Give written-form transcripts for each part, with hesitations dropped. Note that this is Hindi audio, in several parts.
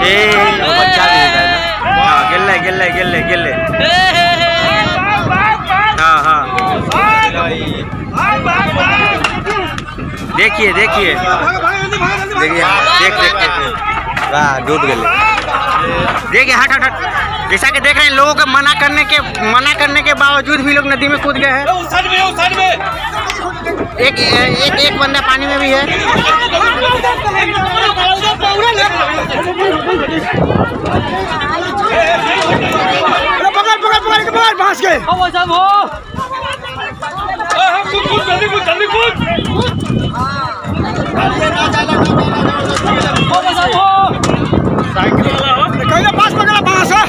बच्चा भी है ना। हाँ गिल्ले गिल्ले गिल्ले गिल्ले। हाँ हाँ देखिए देखिए देखिए देख वाह डूब गए। देखिए हट हट हट, जैसा कि देख रहे हैं लोगों को मना करने के बावजूद भी लोग नदी में कूद गए हैं। एक बंदा पानी में भी है। पकड़ भांस गए। पास पकड़ा बांस है।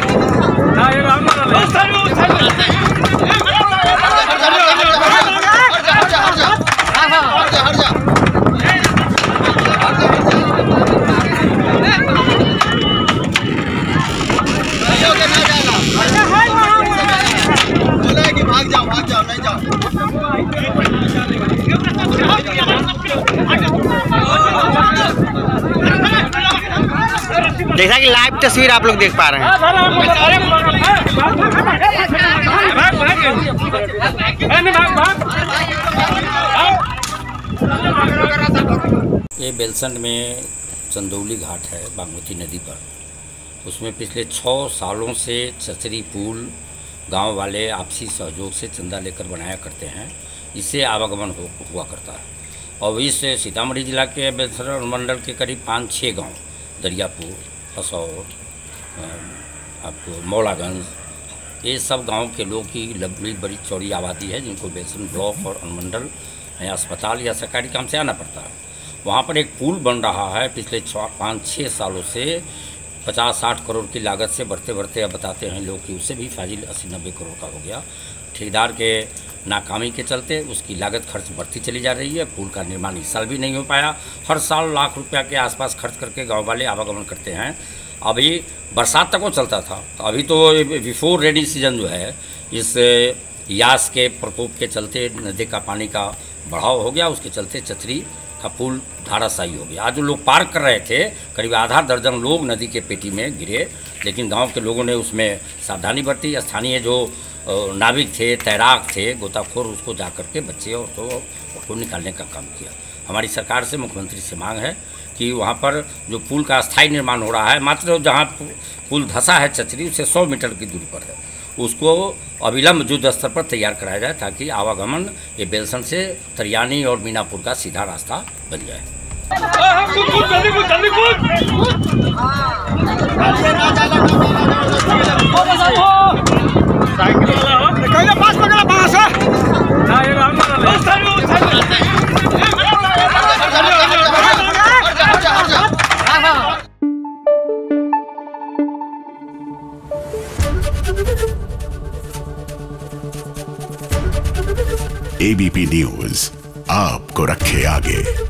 भाग जाओ नहीं जाओ। जैसा कि लाइव तस्वीर आप लोग देख पा रहे हैं। ये बेलसंड में चंदौली घाट है बागमती नदी पर। उसमें पिछले 6 सालों से चचरी पुल गांव वाले आपसी सहयोग से चंदा लेकर बनाया करते हैं। इससे आवागमन हुआ करता है। और इस सीतामढ़ी जिला के बेलसंड मंडल के करीब 5-6 गांव, दरियापुर, हसौर, आपको मौलागंज, ये सब गांव के लोग की बड़ी चौड़ी आबादी है, जिनको बेलसंड ब्लॉक और अनुमंडल या अस्पताल या सरकारी काम से आना पड़ता है। वहाँ पर एक पुल बन रहा है पिछले 5-6 सालों से 50-60 करोड़ की लागत से बढ़ते बढ़ते अब बताते हैं लोग कि उससे भी फाजिल 80-90 करोड़ का हो गया। ठेकेदार के नाकामी के चलते उसकी लागत खर्च बढ़ती चली जा रही है। पुल का निर्माण इस साल भी नहीं हो पाया। हर साल लाख रुपया के आसपास खर्च करके गांव वाले आवागमन करते हैं। अभी बरसात तक वो चलता था, तो अभी तो बिफोर रेनी सीजन जो है, इस यास के प्रकोप के चलते नदी का पानी का बढ़ाव हो गया। उसके चलते चचरी का पुल धाराशायी हो गया। आज जो लोग पार कर रहे थे, करीब आधा दर्जन लोग नदी के पेटी में गिरे, लेकिन गांव के लोगों ने उसमें सावधानी बरती। स्थानीय जो नाविक थे, तैराक थे, गोताखोर, उसको जा कर के बच्चे और तो निकालने का काम किया। हमारी सरकार से, मुख्यमंत्री से मांग है कि वहाँ पर जो पुल का अस्थायी निर्माण हो रहा है, मात्र जहाँ पुल धंसा है चचरी, उससे 100 मीटर की दूरी पर है, उसको अविलंब युद्ध स्तर पर तैयार कराया जाए, ताकि आवागमन ये बेलसंड से तरियानी और मीनापुर का सीधा रास्ता बन जाए। पास पकड़ा बांस है। ABP न्यूज आपको रखे आगे।